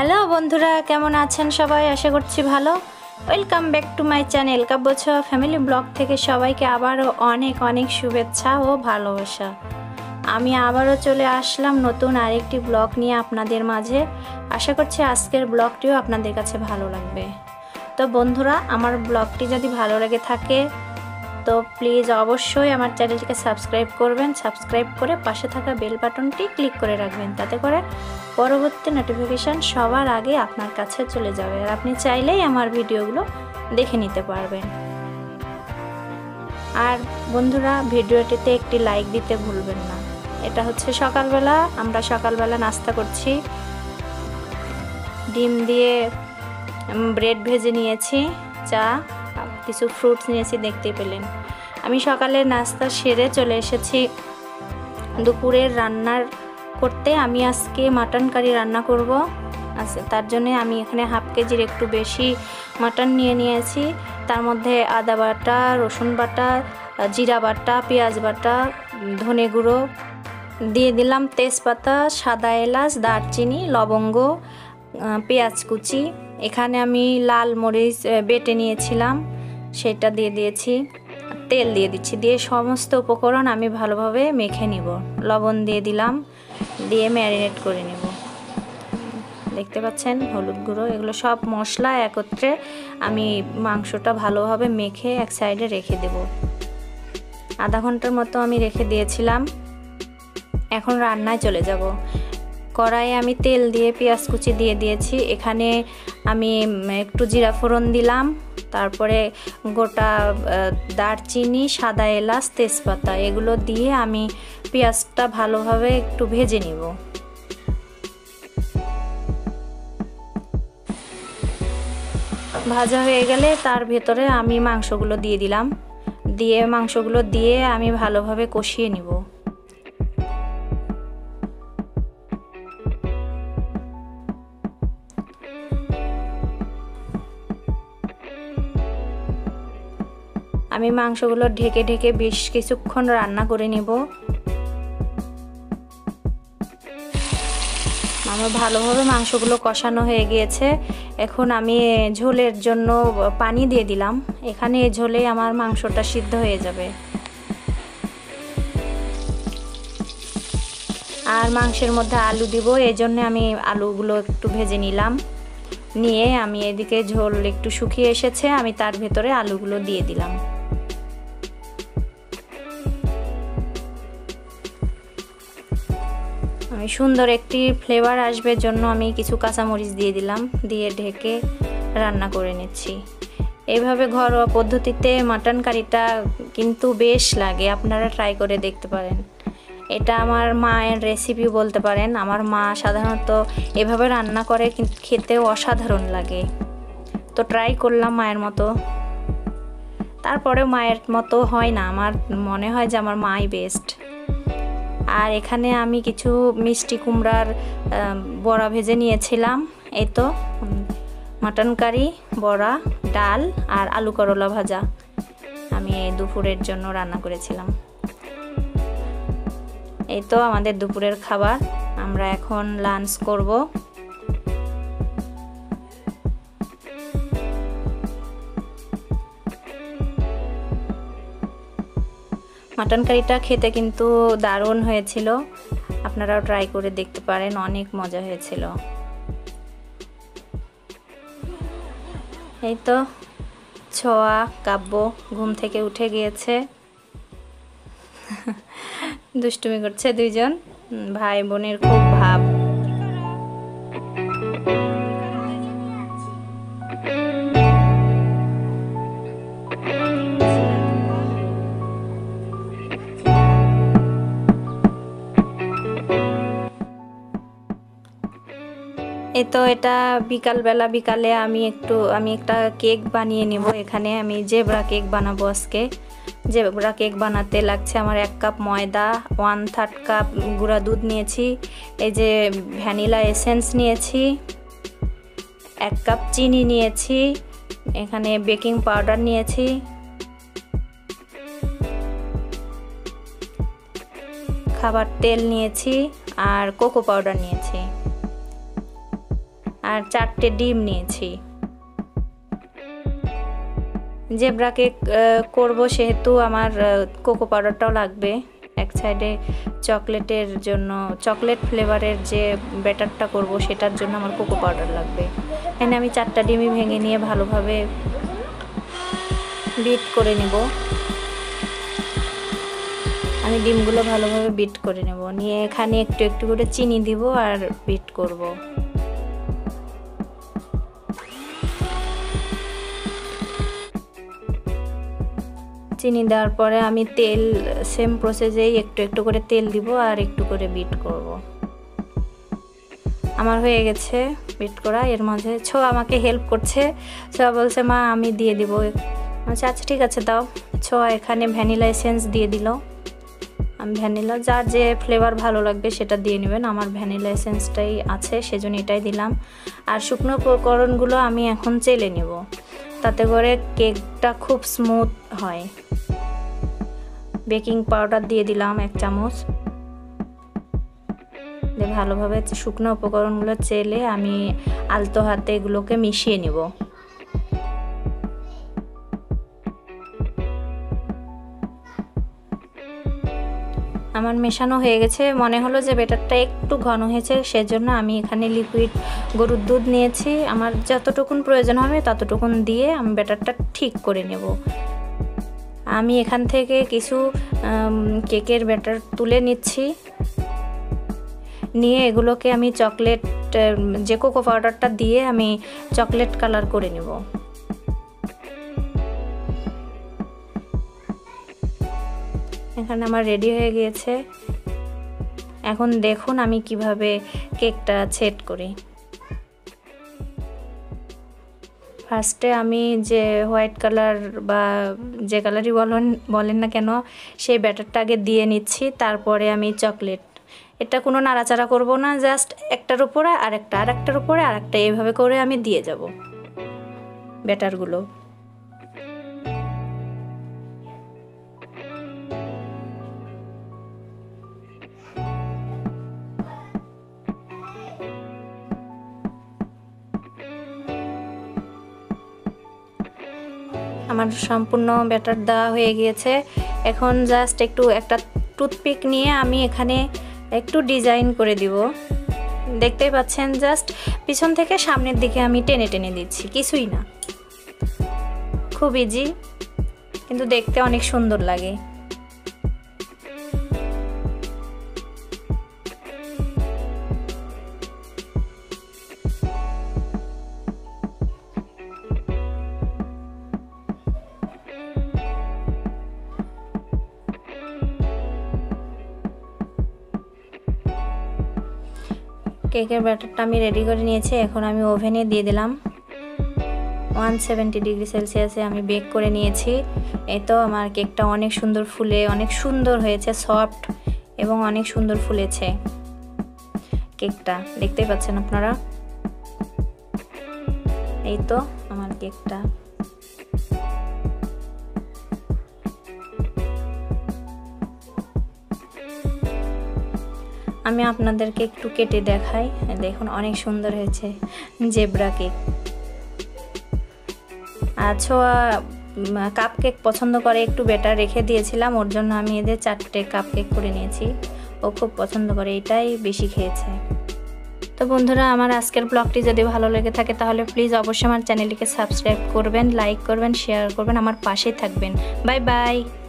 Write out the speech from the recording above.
Hello বন্ধুরা, কেমন আছেন সবাই? আশা করছি ভালো। Welcome back to my channel কাব্যছ ফ্যামিলি ব্লগ থেকে সবাইকে আবারও অনেক অনেক শুভেচ্ছা ও ভালোবাসা। আমি আবারও চলে আসলাম নতুন আরেকটি ব্লগ নিয়ে আপনাদের মাঝে। আশা করছি আজকের ব্লগটিও আপনাদের কাছে ভালো লাগবে। তো বন্ধুরা, আমার ব্লগটি যদি ভালো লেগে থাকে তো প্লিজ অবশ্যই আমার চ্যানেলটিকে সাবস্ক্রাইব করবেন। সাবস্ক্রাইব করে পাশে থাকা বেল বাটনটি ক্লিক করে রাখবেন, তাতে করে পরবর্তী নোটিফিকেশান সবার আগে আপনার কাছে চলে যাবে, আর আপনি চাইলেই আমার ভিডিওগুলো দেখে নিতে পারবেন। আর বন্ধুরা, ভিডিওটিতে একটি লাইক দিতে ভুলবেন না। এটা হচ্ছে সকালবেলা, আমরা সকালবেলা নাস্তা করছি। ডিম দিয়ে ব্রেড ভেজে নিয়েছি, চা, কিছু ফ্রুটস নিয়েছি, দেখতে পেলেন। আমি সকালের নাস্তা সেরে চলে এসেছি দুপুরের রান্নার করতে। আমি আজকে মাটন কারি রান্না করব। আচ্ছা, তার জন্য আমি এখানে হাফ কেজির একটু বেশি মাটন নিয়েছি। তার মধ্যে আদা বাটা, রসুন বাটা, জিরা বাটা, পেঁয়াজ বাটা, ধনে গুঁড়ো দিয়ে দিলাম, তেজপাতা, সাদা এলাচ, দারচিনি, লবঙ্গ, পেঁয়াজ কুচি। এখানে আমি লাল মরিচ বেটে নিয়েছিলাম, সেটা দিয়ে দিয়েছি। তেল দিয়ে দিচ্ছি, দিয়ে সমস্ত উপকরণ আমি ভালোভাবে মেখে নিব। লবণ দিয়ে দিলাম, দিয়ে ম্যারিনেট করে নেব। দেখতে পাচ্ছেন হলুদ গুঁড়ো, এগুলো সব মশলা একত্রে আমি মাংসটা ভালোভাবে মেখে এক সাইডে রেখে দেব। আধা ঘন্টার মতো আমি রেখে দিয়েছিলাম। এখন রান্নায় চলে যাব। কড়াইয়ে আমি তেল দিয়ে পেঁয়াজ কুচি দিয়ে দিয়েছি। এখানে আমি একটু জিরা ফোড়ন দিলাম, তারপরে গোটা দারচিনি, সাদা এলাচ, তেজপাতা, এগুলো দিয়ে আমি পেঁয়াজটা ভালোভাবে একটু ভেজে নিব। ভাজা হয়ে গেলে তার ভেতরে আমি মাংসগুলো দিয়ে দিলাম, দিয়ে মাংসগুলো দিয়ে আমি ভালোভাবে কষিয়ে নিব। আমি মাংসগুলো ঢেকে ঢেকে বেশ কিছুক্ষণ রান্না করে নিব। আমার ভালোভাবে মাংসগুলো কষানো হয়ে গিয়েছে। এখন আমি ঝোলের জন্য পানি দিয়ে দিলাম। এখানে ঝোলে আমার মাংসটা সিদ্ধ হয়ে যাবে। আর মাংসের মধ্যে আলু দিব, এই জন্য আমি আলুগুলো একটু ভেজে নিলাম। নিয়ে আমি এদিকে ঝোল একটু শুকিয়ে এসেছে, আমি তার ভেতরে আলুগুলো দিয়ে দিলাম। আমি সুন্দর একটি ফ্লেভার আসবে জন্য আমি কিছু কাঁচামরিচ দিয়ে দিলাম, দিয়ে ঢেকে রান্না করে নিচ্ছি। এইভাবে ঘরোয়া পদ্ধতিতে মাটন কারিটা কিন্তু বেশ লাগে, আপনারা ট্রাই করে দেখতে পারেন। এটা আমার মায়ের রেসিপি বলতে পারেন। আমার মা সাধারণত এভাবে রান্না করে, কিন্তু খেতে অসাধারণ লাগে। তো ট্রাই করলাম মায়ের মতো, তারপরে মায়ের মতো হয় না, আমার মনে হয় যে আমার মাই বেস্ট। আর এখানে আমি কিছু মিষ্টি কুমড়ার বড়া ভেজে নিয়েছিলাম। এই তো মাটন কারি, বড়া, ডাল আর আলু করলা ভাজা আমি দুপুরের জন্য রান্না করেছিলাম। এই তো আমাদের দুপুরের খাবার। আমরা এখন লাঞ্চ করব। মাটন কারিটা খেতে কিন্তু দারুণ হয়েছিল, আপনারাও ট্রাই করে দেখতে পারেন, অনেক মজা হয়েছিল। এই তো ছোঁয়া, কাব্য ঘুম থেকে উঠে গিয়েছে, দুষ্টুমি করছে দুইজন ভাই বোনের, খুব ভাব। এই তো এটা বিকালে আমি একটা কেক বানিয়ে নেব। এখানে আমি জেব্রা কেক বানাবো আজকে। জেব্রা কেক বানাতে লাগছে আমার 1 কাপ ময়দা, 1/3 কাপ গুঁড়া দুধ নিয়েছি, এই যে ভ্যানিলা এসেন্স নিয়েছি, 1 কাপ চিনি নিয়েছি, এখানে বেকিং পাউডার নিয়েছি, খাবার তেল নিয়েছি আর কোকো পাউডার নিয়েছি। আর 4টে ডিম নিয়েছি। জেব্রা কেক করব সেহেতু আমার কোকো পাউডারটাও লাগবে। এক সাইডে চকলেটের জন্য, চকলেট ফ্লেভারের যে ব্যাটারটা করব সেটার জন্য আমার কোকো পাউডার লাগবে। এখানে আমি 4টা ডিমই ভেঙে নিয়ে ভালোভাবে বিট করে নেব। আমি ডিমগুলো ভালোভাবে বিট করে নেব, নিয়ে এখানে একটু একটু করে চিনি দিব আর বিট করব। চিনি দেওয়ার পরে আমি তেল সেম প্রসেসেই একটু একটু করে তেল দিব আর একটু করে বিট করব। আমার হয়ে গেছে বিট করা। এর মাঝে ছোঁয়া আমাকে হেল্প করছে। ছোঁয়া বলছে মা আমি দিয়ে দিব। আচ্ছা ঠিক আছে দাও। ছোঁয়া এখানে ভ্যানিলা এসেন্স দিয়ে দিল। আমি ভ্যানিলা, যার যে ফ্লেভার ভালো লাগবে সেটা দিয়ে নেবেন। আমার ভ্যানিলা এসেন্সটাই আছে সেজন্য এটাই দিলাম। আর শুকনো উপকরণগুলো আমি এখন চেলে নেব, তাতে করে কেকটা খুব স্মুথ হয়। বেকিং পাউডার দিয়ে দিলাম 1 চামচ। দিয়ে ভালোভাবে শুকনো উপকরণগুলো চেলে আমি আলতো হাতে এগুলোকে মিশিয়ে নেব। আমার মেশানো হয়ে গেছে। মনে হলো যে ব্যাটারটা একটু ঘন হয়েছে, সেজন্য আমি এখানে লিকুইড গরুর দুধ নিয়েছি। আমার যতটুকুন প্রয়োজন হবে ততটুকুন দিয়ে আমি ব্যাটারটা ঠিক করে নেব। আমি এখান থেকে কিছু কেকের ব্যাটার তুলে নিচ্ছি, নিয়ে এগুলোকে আমি চকলেট যে কোকো পাউডারটা দিয়ে আমি চকলেট কালার করে নেব। এখানে আমার রেডি হয়ে গিয়েছে। এখন দেখুন আমি কিভাবে কেকটা সেট করি। ফার্স্টে আমি যে হোয়াইট কালার বা যে কালারই বলেন না কেন সেই ব্যাটারটা আগে দিয়ে নিচ্ছি। তারপরে আমি চকলেট, এটা কোনো নাড়াচাড়া করব না, জাস্ট একটার উপরে আরেকটা, আরেকটার উপরে আরেকটা, এইভাবে করে আমি দিয়ে যাব ব্যাটারগুলো। আমার সম্পূর্ণ ব্যাটার দেওয়া হয়ে গিয়েছে। এখন জাস্ট একটা টুথপিক নিয়ে আমি এখানে একটু ডিজাইন করে দিব। দেখতেই পাচ্ছেন, জাস্ট পিছন থেকে সামনের দিকে আমি টেনে টেনে দিচ্ছি, কিছুই না। খুব ইজি, কিন্তু দেখতে অনেক সুন্দর লাগে। কেকের ব্যাটারটা আমি রেডি করে নিয়েছি। এখন আমি ওভেনে দিয়ে দিলাম। 170 ডিগ্রি সেলসিয়াসে আমি বেক করে নিয়েছি। এই তো আমার কেকটা অনেক সুন্দর ফুলে, অনেক সুন্দর হয়েছে, সফট এবং অনেক সুন্দর ফুলেছে কেকটা, দেখতেই পাচ্ছেন আপনারা। এই তো আমার কেকটা। আমি আপনাদেরকে একটু কেটে দেখাই, দেখুন অনেক সুন্দর হয়েছে জেব্রা কেক। আর ছোঁয়া কাপ কেক পছন্দ করে, একটু ব্যাটার রেখে দিয়েছিলাম, ওর জন্য আমি এদের 4টে কাপ কেক করে নিয়েছি। ও খুব পছন্দ করে, এটাই বেশি খেয়েছে। তো বন্ধুরা, আমার আজকের ব্লগটি যদি ভালো লেগে থাকে তাহলে প্লিজ অবশ্যই আমার চ্যানেলটিকে সাবস্ক্রাইব করবেন, লাইক করবেন, শেয়ার করবেন, আমার পাশেই থাকবেন। Bye by.